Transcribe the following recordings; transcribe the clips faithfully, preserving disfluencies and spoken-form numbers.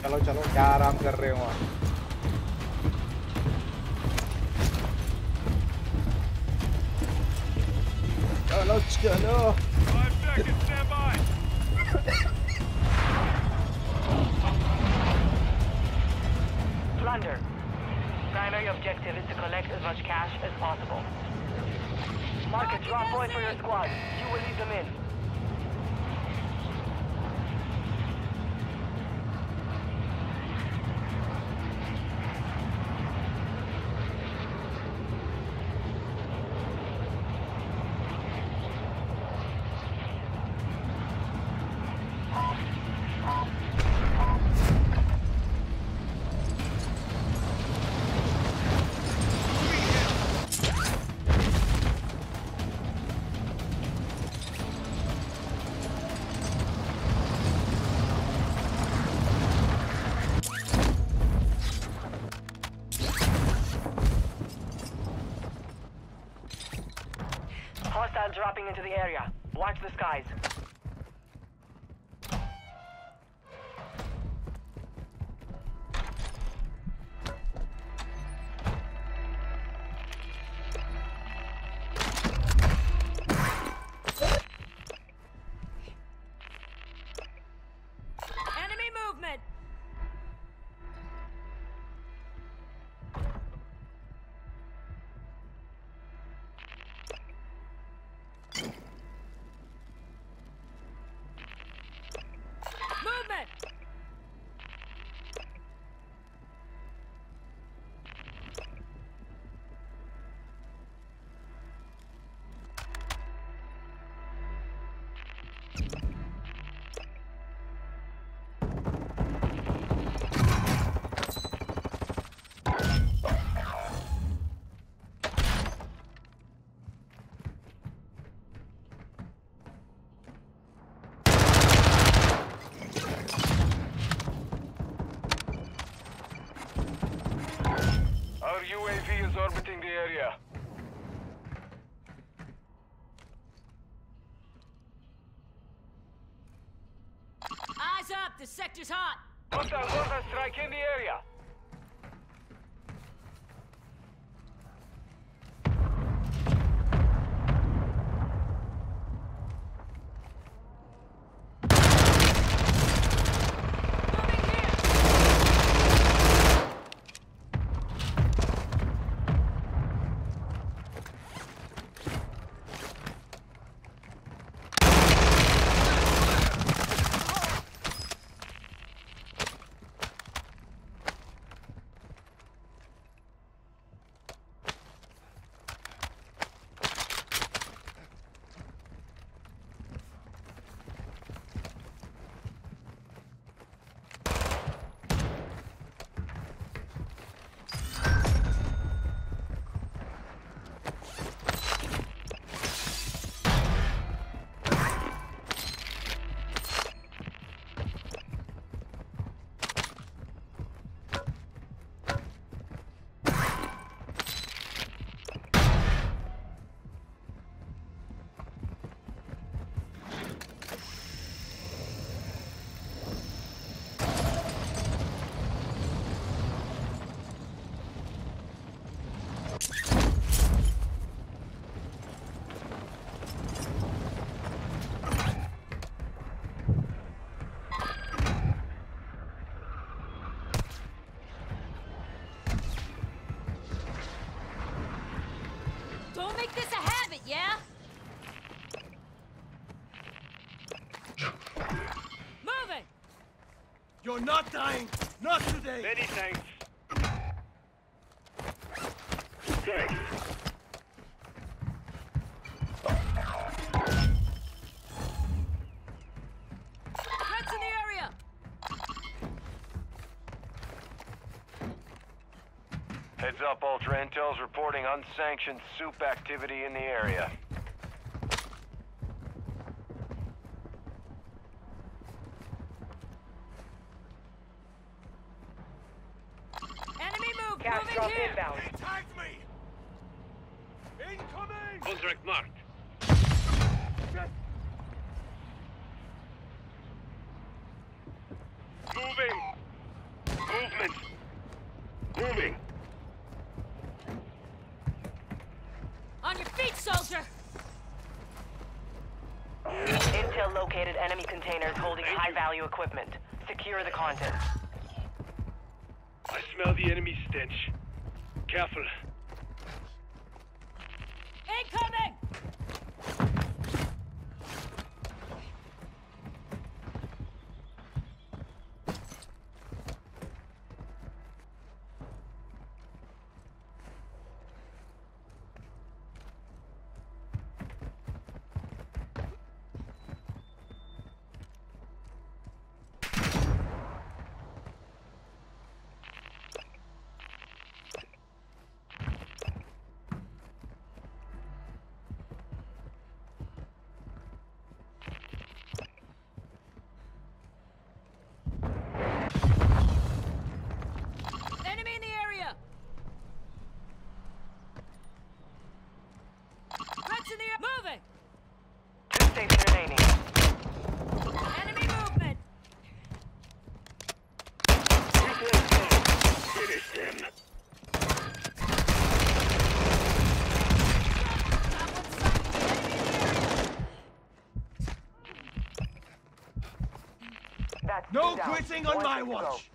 चलो चलो, क्या आराम कर रहे हो वहाँ? चलो चलो। Five seconds, stand by. Plunder. Primary objective is to collect as much cash as possible. Mark a drop point for your squad. You will lead them in. Hostile dropping into the area. Watch the skies. Enemy movement! Movement! Our U A V is orbiting the area. Eyes up! The sector's hot! Hostile mortar strike in the area. Don't make this a habit, yeah? Moving! You're not dying! Not today! Many thanks. Thanks. Threats in the area! Heads up, Ultra Intel's reporting unsanctioned soup activity in the area. Enemy move! Gas Moving drop here! inbound. They tagged me! Incoming! Contract marked. Moving. Reach, soldier! Intel located enemy containers holding high-value equipment. Secure the contents. I smell the enemy stench. Careful. Incoming! Moving! Two states remaining. Enemy movement! Finish them. That's No two down. quitting on One my to go. watch.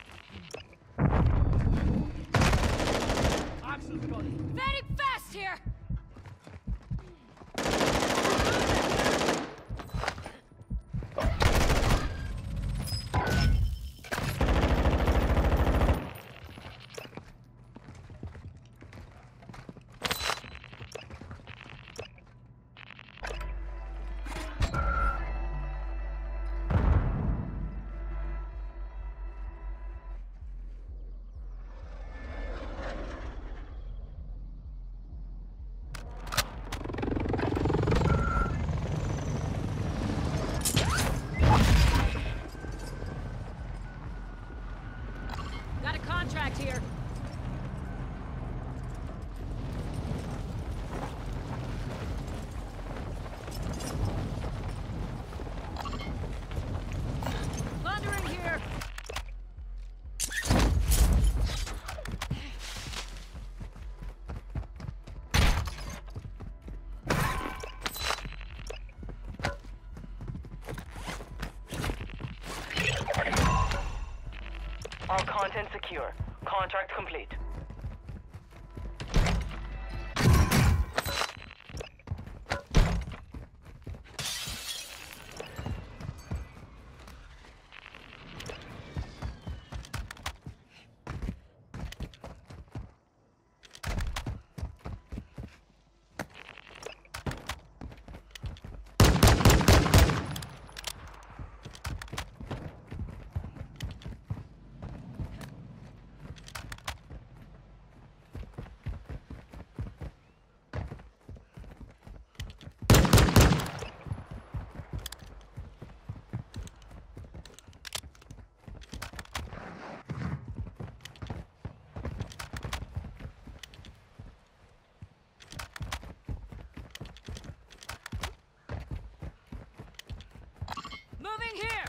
Axel's got it. Very fast here! Got a contract here. Plundering here. All content secure. Contract complete. Moving here.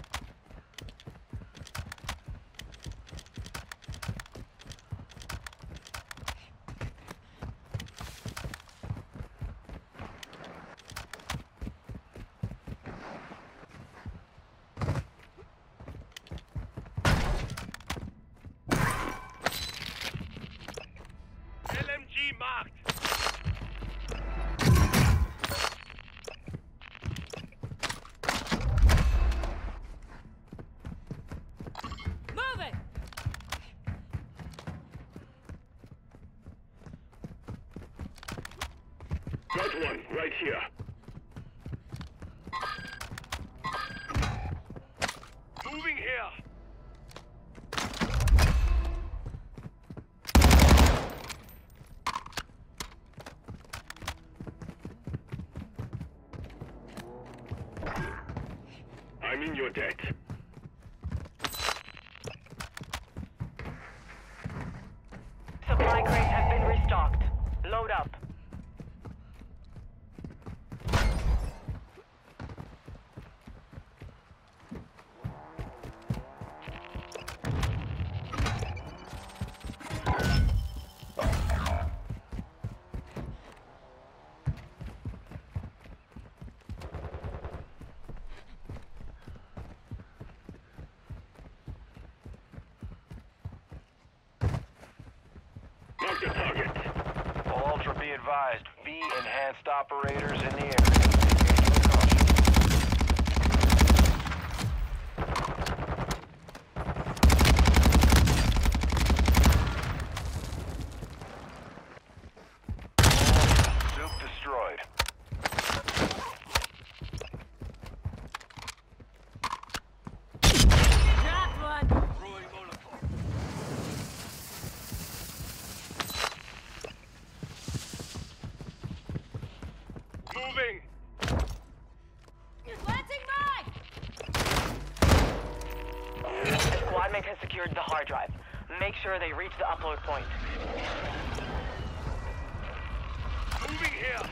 L M G marked. Moving. Got one right here. Moving here. I'm in your debt. Supply crates have been restocked. Load up. your target. All Ultra, be advised. V enhanced operators in the area. Engage with caution. Soup destroyed. Dropped one. Moving. Planting mine. The squad mate has secured the hard drive. Make sure they reach the upload point. Moving here.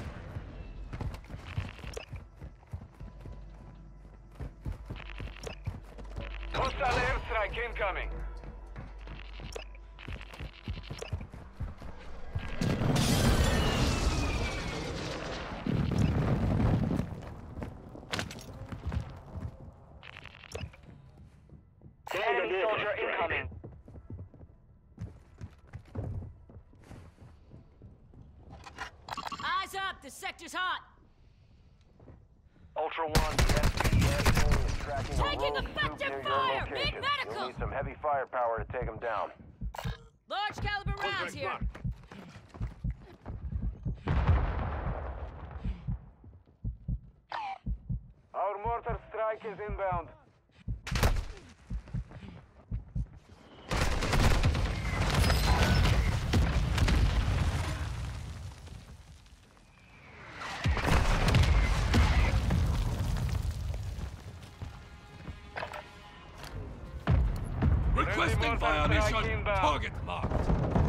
Hostile airstrike incoming. Enemy soldier incoming. Eyes up. The sector's hot. Ultra One, the F B S is tracking a Taking rogue effective soup near your fire! location. Need medical! You'll need some heavy firepower to take them down. Large caliber rounds here. Our mortar strike is inbound. Requesting fire mission. Target marked.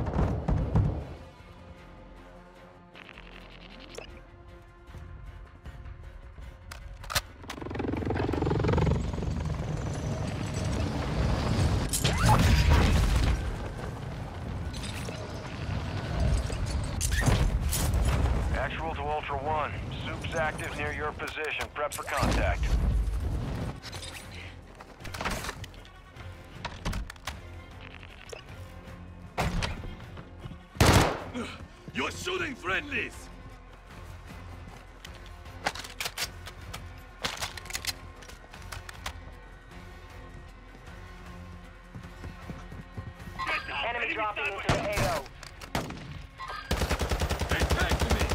Actual to Ultra One. Soup's active near your position. Prep for contact. You're shooting friendlies. Enemy dropping into the A O. They tagged me.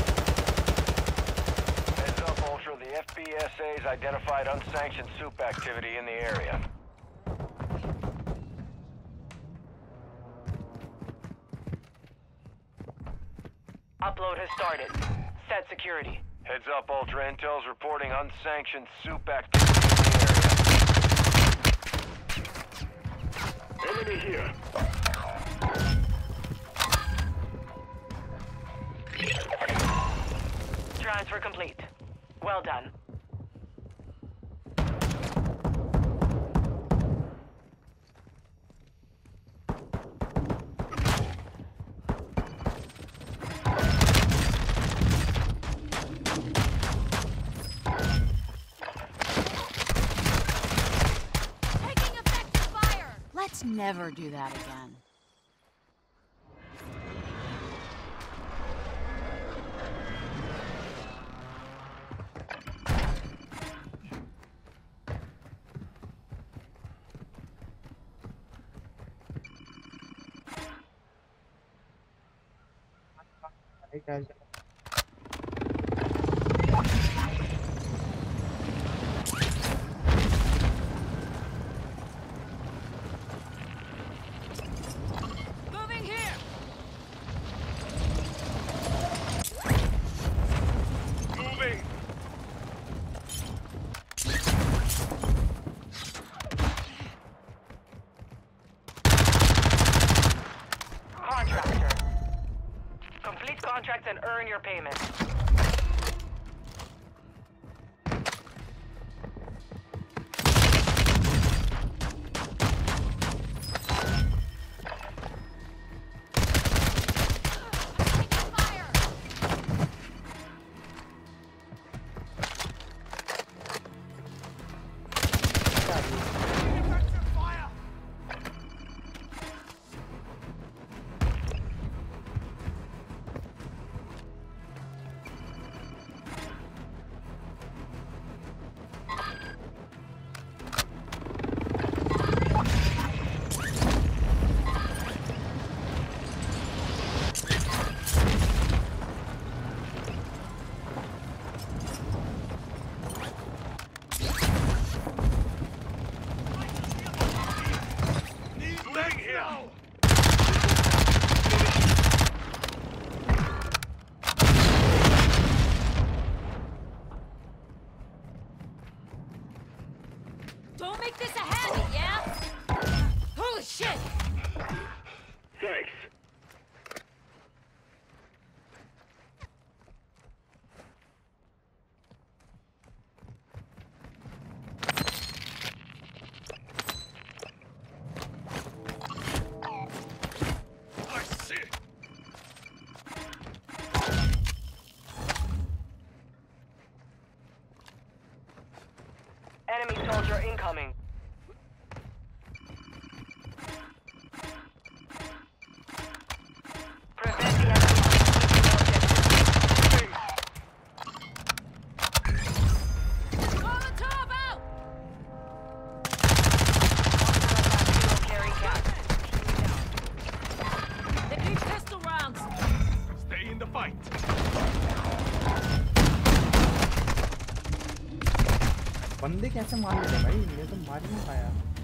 Heads up, Ultra. The F B S A's identified unsanctioned soup activity in the area. Upload has started. Set security. Heads up, Ultra. Intel's reporting unsanctioned soup activity in the area. Enemy here. Transfer complete. Well done. Taking effective fire. Let's never do that again. Hey guys. Moving here. Moving. Contractor. Complete contracts and earn your payment. Taking fire. soldier incoming. Prevent the enemy from objective. Molotov out! Carrying cat. They need pistol rounds. Stay in the fight. बंदे कैसे मार रहे भाई, मैं तो मार ही नहीं पाया।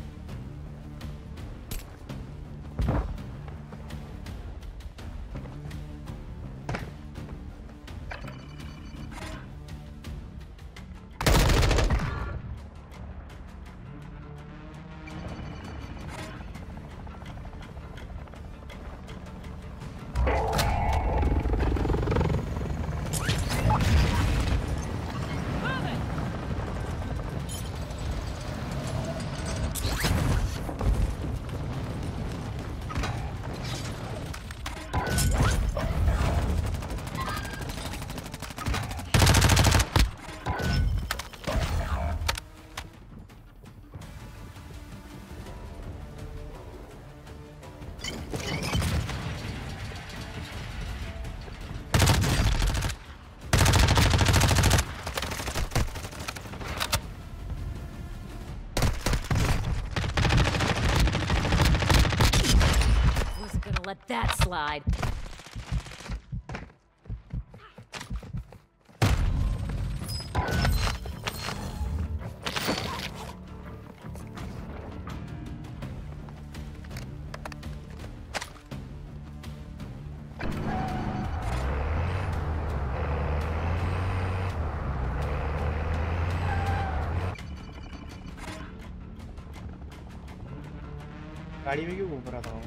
Let that slide. गाड़ी में क्यों घूम रहा था वो?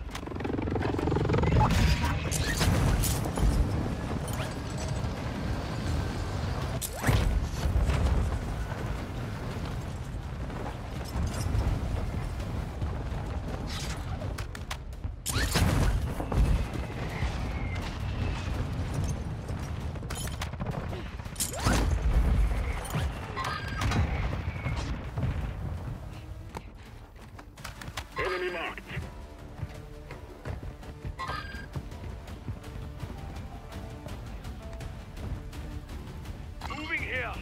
Enemy marked. Moving here.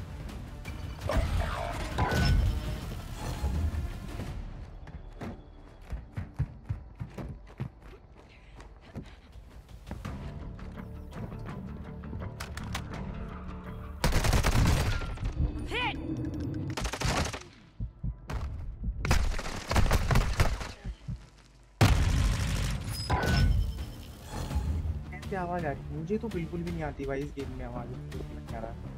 Hit! कैसे आवाज आ रही? मुझे तो बिल्कुल भी नहीं आती भाई इस गेम में आवाज, बिल्कुल नहीं आ रहा।